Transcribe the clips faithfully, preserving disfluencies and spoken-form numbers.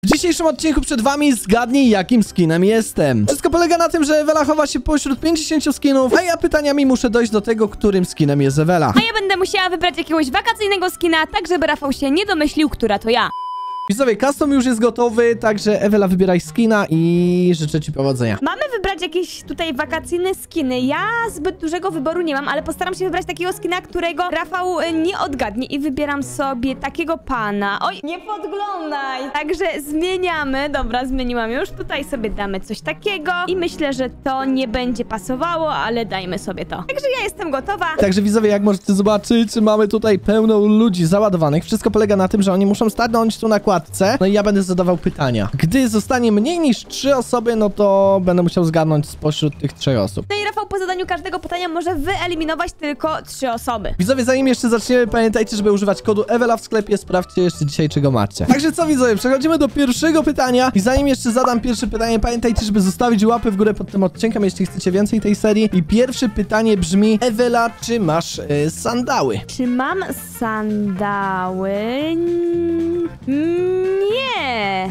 W dzisiejszym odcinku przed wami zgadnij, jakim skinem jestem. Wszystko polega na tym, że Ewela chowa się pośród pięćdziesięciu skinów, a ja pytaniami muszę dojść do tego, którym skinem jest Ewela. A ja będę musiała wybrać jakiegoś wakacyjnego skina, tak żeby Rafał się nie domyślił, która to ja. Widzowie, custom już jest gotowy, także Ewela, wybieraj skina i życzę ci powodzenia. Mamy wybrać jakieś tutaj wakacyjne skiny. Ja zbyt dużego wyboru nie mam, ale postaram się wybrać takiego skina, którego Rafał e, nie odgadnie i wybieram sobie takiego pana. Oj, nie podglądaj! Także zmieniamy. Dobra, zmieniłam już. Tutaj sobie damy coś takiego i myślę, że to nie będzie pasowało, ale dajmy sobie to. Także ja jestem gotowa. Także widzowie, jak możecie zobaczyć, mamy tutaj pełno ludzi załadowanych. Wszystko polega na tym, że oni muszą stanąć tu na kładce. No i ja będę zadawał pytania. Gdy zostanie mniej niż trzy osoby, no to będę musiał zgadnąć spośród tych trzech osób. No i Rafał po zadaniu każdego pytania może wyeliminować tylko trzy osoby. Widzowie, zanim jeszcze zaczniemy, pamiętajcie, żeby używać kodu Ewela w sklepie. Sprawdźcie jeszcze dzisiaj, czego macie. Także co, widzowie, przechodzimy do pierwszego pytania. I zanim jeszcze zadam pierwsze pytanie, pamiętajcie, żeby zostawić łapę w górę pod tym odcinkiem, jeśli chcecie więcej tej serii. I pierwsze pytanie brzmi: Ewela, czy masz e, sandały? Czy mam sandały? Nie.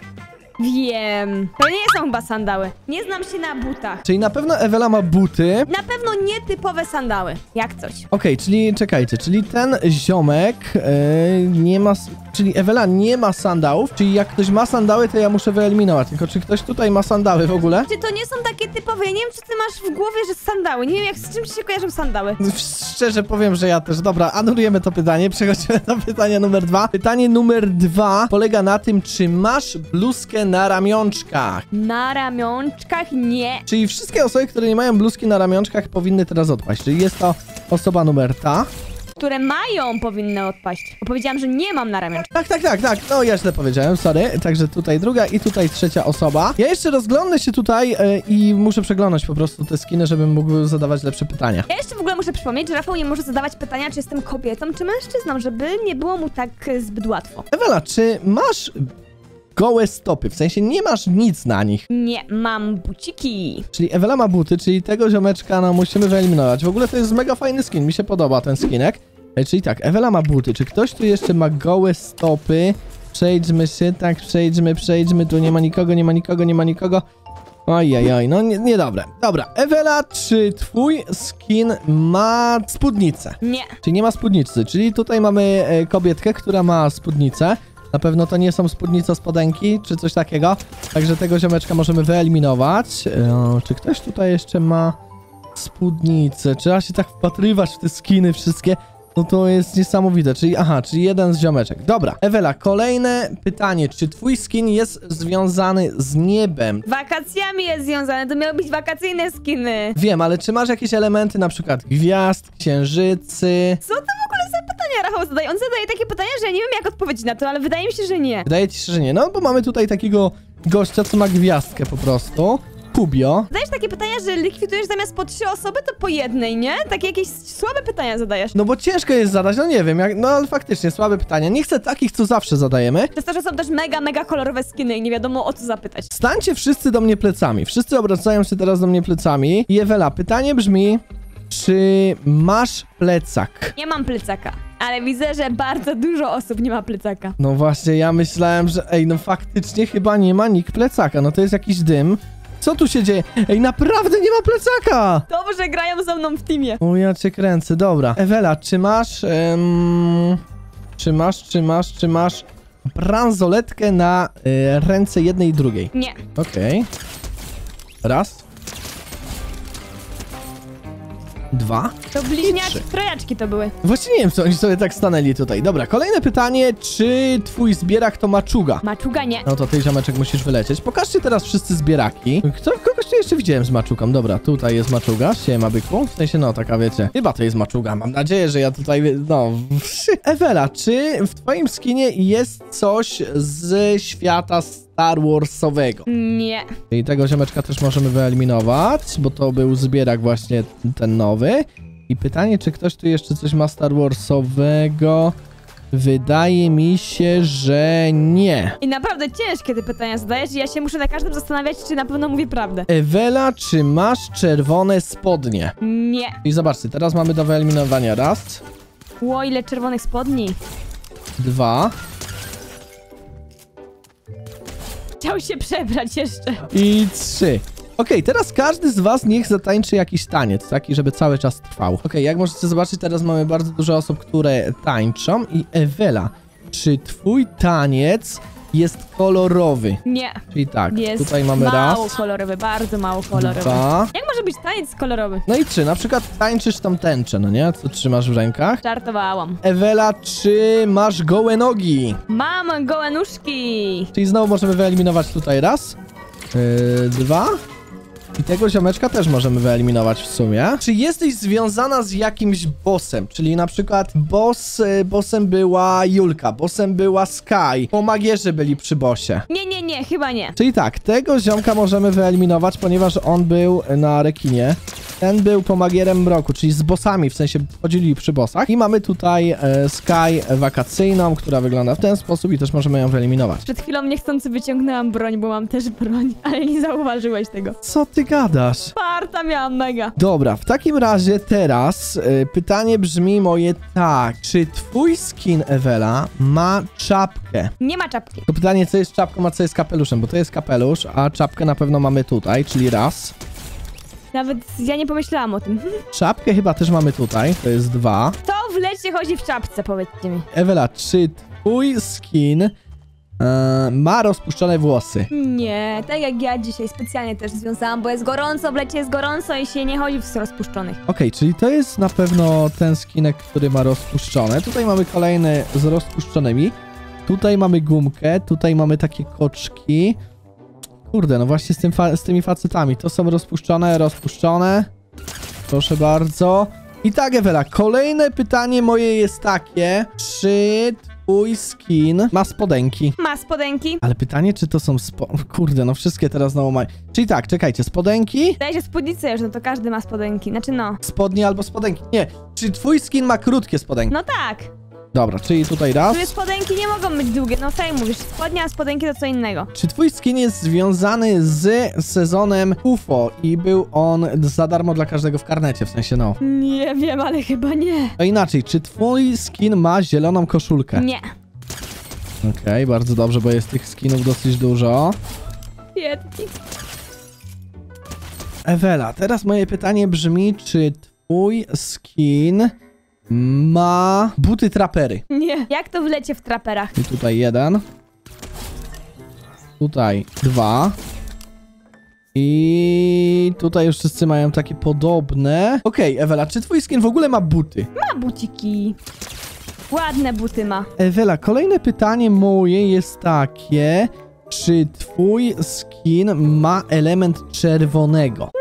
Wiem. To nie są chyba sandały. Nie znam się na butach. Czyli na pewno Ewela ma buty. Na pewno nietypowe sandały. Jak coś. Okej, okay, czyli czekajcie, czyli ten ziomek e, nie ma... Czyli Ewela nie ma sandałów, czyli jak ktoś ma sandały, to ja muszę wyeliminować. Tylko czy ktoś tutaj ma sandały w ogóle? Czy to nie są takie typowe? Ja nie wiem, czy ty masz w głowie, że sandały. Nie wiem, jak z czym ci się kojarzą sandały. Szczerze powiem, że ja też. Dobra, anulujemy to pytanie. Przechodzimy do pytania numer dwa. Pytanie numer dwa polega na tym, czy masz bluzkę na ramionczkach? Na ramionczkach nie. Czyli wszystkie osoby, które nie mają bluzki na ramionczkach, powinny teraz odpaść. Czyli jest to osoba numer ta. Które mają, powinny odpaść. Bo powiedziałam, że nie mam na ramionczkach. Tak, tak, tak, tak. No ja źle powiedziałem, sorry. Także tutaj druga i tutaj trzecia osoba. Ja jeszcze rozglądnę się tutaj yy, i muszę przeglądać po prostu te skiny, żebym mógł zadawać lepsze pytania. Ja jeszcze w ogóle muszę przypomnieć, że Rafał nie może zadawać pytania, czy jestem kobietą, czy mężczyzną, żeby nie było mu tak zbyt łatwo. Ewela, czy masz gołe stopy? W sensie nie masz nic na nich. Nie, mam buciki. Czyli Ewela ma buty, czyli tego ziomeczka no musimy wyeliminować. W ogóle to jest mega fajny skin, mi się podoba ten skinek. E, czyli tak, Ewela ma buty. Czy ktoś tu jeszcze ma gołe stopy? Przejdźmy się, tak, przejdźmy, przejdźmy. Tu nie ma nikogo, nie ma nikogo, nie ma nikogo. Ojej, no nie, niedobre. Dobra, Ewela, czy twój skin ma spódnicę? Nie. Czyli nie ma spódnicy, czyli tutaj mamy e, kobietkę, która ma spódnicę. Na pewno to nie są spódnice spodenki, czy coś takiego. Także tego ziomeczka możemy wyeliminować. E, czy ktoś tutaj jeszcze ma spódnicę? Trzeba się tak wpatrywać w te skiny wszystkie. No to jest niesamowite. Czyli, aha, czyli jeden z ziomeczek. Dobra, Ewela, kolejne pytanie. Czy twój skin jest związany z niebem? Wakacjami jest związane, to miały być wakacyjne skiny. Wiem, ale czy masz jakieś elementy, na przykład gwiazd, księżycy? Co to w ogóle za pytania Rafał zadaje? On zadaje takie pytania, że ja nie wiem, jak odpowiedzieć na to, ale wydaje mi się, że nie. Wydaje ci się, że nie. No, bo mamy tutaj takiego gościa, co ma gwiazdkę po prostu. Kubio. Zadajesz takie pytania, że likwidujesz zamiast po trzy osoby, to po jednej, nie? Takie jakieś słabe pytania zadajesz. No bo ciężko jest zadać, no nie wiem, jak, no ale faktycznie słabe pytania. Nie chcę takich, co zawsze zadajemy. Przez to, że są też mega, mega kolorowe skiny i nie wiadomo o co zapytać. Stańcie wszyscy do mnie plecami. Wszyscy obracają się teraz do mnie plecami. I Ewela, pytanie brzmi, czy masz plecak? Nie mam plecaka, ale widzę, że bardzo dużo osób nie ma plecaka. No właśnie, ja myślałem, że ej, no faktycznie chyba nie ma nikt plecaka. No to jest jakiś dym. Co tu się dzieje? Ej, naprawdę nie ma plecaka! Dobrze grają ze mną w teamie. O, ja cię kręcę, dobra. Ewela, czy masz... Em, czy masz, czy masz, czy masz bransoletkę na y, ręce jednej i drugiej? Nie. Okej. Raz. Dwa. To bliźniaki, trojaczki to były. Właśnie nie wiem, co oni sobie tak stanęli tutaj. Dobra, kolejne pytanie. Czy twój zbierak to maczuga? Maczuga nie. No to ty, ziomeczek, musisz wylecieć. Pokażcie teraz wszyscy zbieraki. Kto, kogoś tu jeszcze widziałem z maczugą. Dobra, tutaj jest maczuga. Siema, byku. W sensie, no, taka wiecie. Chyba to jest maczuga. Mam nadzieję, że ja tutaj, no... Ewela, czy w twoim skinie jest coś z świata Star Warsowego? Nie. Czyli tego ziomeczka też możemy wyeliminować, bo to był zbierak właśnie ten nowy. I pytanie, czy ktoś tu jeszcze coś ma Star Warsowego? Wydaje mi się, że nie. I naprawdę ciężkie te pytania zadajesz i ja się muszę na każdym zastanawiać, czy na pewno mówię prawdę. Ewela, czy masz czerwone spodnie? Nie. I zobaczcie, teraz mamy do wyeliminowania raz, Ło, ile czerwonych spodni. dwa, Chciał się przebrać jeszcze. I trzy. Okej, teraz każdy z was niech zatańczy jakiś taniec, taki, żeby cały czas trwał. Okej, jak możecie zobaczyć, teraz mamy bardzo dużo osób, które tańczą. I Ewela, czy twój taniec jest kolorowy? Nie. Czyli tak, Jest tutaj mamy mało raz, kolorowy, bardzo mało kolorowy. dwa. Jak może być taniec kolorowy? No i trzy, na przykład tańczysz tam tęczę, no nie? Co trzymasz w rękach? Żartowałam. Ewela, czy masz gołe nogi? Mam gołe nóżki. Czyli znowu możemy wyeliminować tutaj raz, yy, dwa. I tego ziomeczka też możemy wyeliminować w sumie. Czy jesteś związana z jakimś bossem? Czyli na przykład boss, y, bossem była Julka, bossem była Sky, pomagierzy byli przy bossie. Nie, nie, nie, chyba nie. Czyli tak, tego ziomka możemy wyeliminować, ponieważ on był na rekinie. Ten był pomagierem mroku, czyli z bossami, w sensie chodzili przy bossach. I mamy tutaj e, Sky wakacyjną, która wygląda w ten sposób i też możemy ją wyeliminować. Przed chwilą niechcący wyciągnęłam broń, bo mam też broń, ale nie zauważyłeś tego. Co ty gadasz? Farta miałam mega. Dobra, w takim razie teraz y, pytanie brzmi moje tak. Czy twój skin, Ewela, ma czapkę? Nie ma czapki. To pytanie, co jest czapką, a co jest kapeluszem, bo to jest kapelusz, a czapkę na pewno mamy tutaj, czyli raz. Nawet ja nie pomyślałam o tym. Czapkę chyba też mamy tutaj, to jest dwa. To w lecie chodzi w czapce, powiedzcie mi. Ewela, czy twój skin y, ma rozpuszczone włosy? Nie, tak jak ja dzisiaj specjalnie też związałam, bo jest gorąco, w lecie jest gorąco i się nie chodzi w rozpuszczonych. Okej, czyli to jest na pewno ten skinek, który ma rozpuszczone. Tutaj mamy kolejny z rozpuszczonymi. Tutaj mamy gumkę, tutaj mamy takie koczki. Kurde, no właśnie z, tym fa z tymi facetami. To są rozpuszczone, rozpuszczone. Proszę bardzo. I tak, Ewela, kolejne pytanie moje jest takie. Czy twój skin ma spodenki? Ma spodenki. Ale pytanie, czy to są spo... Kurde, no wszystkie teraz znowu mają. Czyli tak, czekajcie, spodenki, Daje się spódnicę już, no to każdy ma spodenki. Znaczy no. spodnie albo spodenki. Nie, czy twój skin ma krótkie spodenki? No tak. Dobra, czyli tutaj raz. Tu spodenki nie mogą być długie, no tak jak mówisz, spodnie, a spodenki to co innego. Czy twój skin jest związany z sezonem U F O i był on za darmo dla każdego w karnecie, w sensie no. Nie wiem, ale chyba nie. To inaczej, czy twój skin ma zieloną koszulkę? Nie. Okej, bardzo dobrze, bo jest tych skinów dosyć dużo. Biedni. Ewela, teraz moje pytanie brzmi, czy twój skin ma buty trapery? Nie. Jak to w lecie w traperach? I tutaj jeden. Tutaj dwa. I tutaj już wszyscy mają takie podobne. Okej, Ewela, czy twój skin w ogóle ma buty? Ma buciki. Ładne buty ma. Ewela, kolejne pytanie moje jest takie. Czy twój skin ma element czerwonego?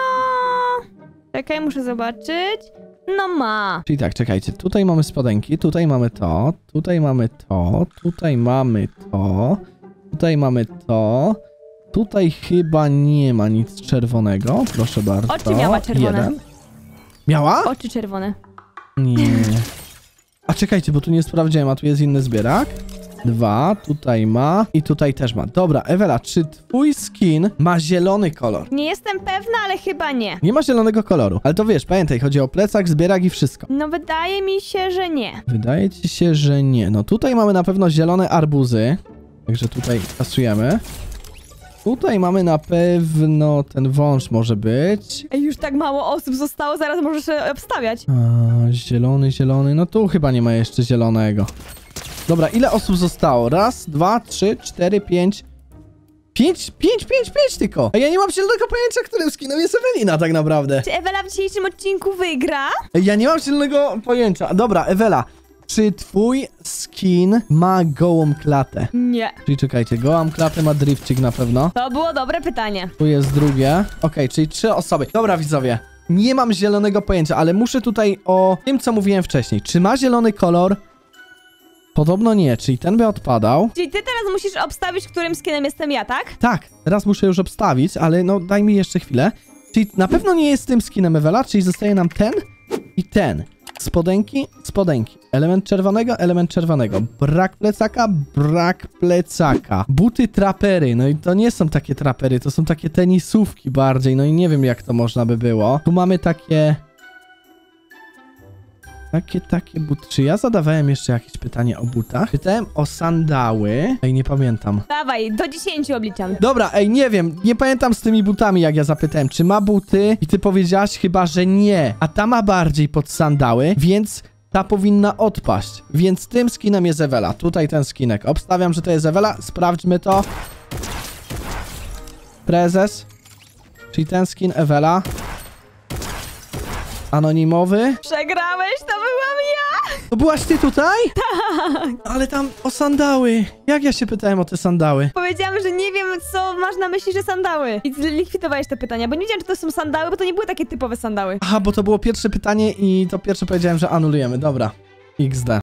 No. Czekaj, muszę zobaczyć. No ma. Czyli tak, czekajcie, tutaj mamy spodenki, tutaj mamy to, tutaj mamy to, tutaj mamy to, tutaj mamy to, tutaj chyba nie ma nic czerwonego, proszę bardzo. Oczy miała czerwone. Jeden. Miała? Oczy czerwone. Nie. A czekajcie, bo tu nie sprawdziłem, a tu jest inny zbierak. Dwa, tutaj ma i tutaj też ma. Dobra, Ewela, czy twój skin ma zielony kolor? Nie jestem pewna, ale chyba nie. Nie ma zielonego koloru, ale to wiesz, pamiętaj, chodzi o plecak, zbierak i wszystko. No wydaje mi się, że nie. Wydaje ci się, że nie. No tutaj mamy na pewno zielone arbuzy, także tutaj kasujemy. Tutaj mamy na pewno ten wąż może być. Ej, już tak mało osób zostało, zaraz możesz się obstawiać. A, zielony, zielony, no tu chyba nie ma jeszcze zielonego. Dobra, ile osób zostało? Raz, dwa, trzy, cztery, pięć. Pięć, pięć, pięć, pięć tylko. A ja nie mam zielonego pojęcia, którym skinem jest Ewelina tak naprawdę. Czy Ewela w dzisiejszym odcinku wygra? Ja nie mam zielonego pojęcia. Dobra, Ewela, czy twój skin ma gołą klatę? Nie. Czyli czekajcie, gołą klatę ma drifcik na pewno. To było dobre pytanie. Tu jest drugie. Okej, czyli trzy osoby. Dobra, widzowie. Nie mam zielonego pojęcia, ale muszę tutaj o tym, co mówiłem wcześniej. Czy ma zielony kolor? Podobno nie, czyli ten by odpadał. Czyli ty teraz musisz obstawić, którym skinem jestem ja, tak? Tak, teraz muszę już obstawić, ale no daj mi jeszcze chwilę. Czyli na pewno nie jest tym skinem Ewela, czyli zostaje nam ten i ten. Spodenki, spodenki. Element czerwonego, element czerwonego. Brak plecaka, brak plecaka. Buty trapery, no i to nie są takie trapery, to są takie tenisówki bardziej, no i nie wiem jak to można by było. Tu mamy takie... Takie, takie buty. Czy ja zadawałem jeszcze jakieś pytanie o butach? Pytałem o sandały. Ej, nie pamiętam. Dawaj, do dziesięciu obliczam. Dobra, ej, nie wiem, nie pamiętam z tymi butami, jak ja zapytałem, czy ma buty i ty powiedziałaś chyba, że nie, a ta ma bardziej pod sandały, więc ta powinna odpaść, więc tym skinem jest Ewela, tutaj ten skinek, obstawiam, że to jest Ewela, sprawdźmy to. Prezes, czyli ten skin Ewela. Anonimowy. Przegrałeś, to byłam ja! To byłaś ty tutaj? Tak. Ale tam o sandały. Jak ja się pytałem o te sandały? Powiedziałam, że nie wiem, co masz na myśli, że sandały. I zlikwidowałeś te pytania, bo nie wiedziałam, czy to są sandały, bo to nie były takie typowe sandały. Aha, bo to było pierwsze pytanie i to pierwsze powiedziałem, że anulujemy. Dobra. iks de.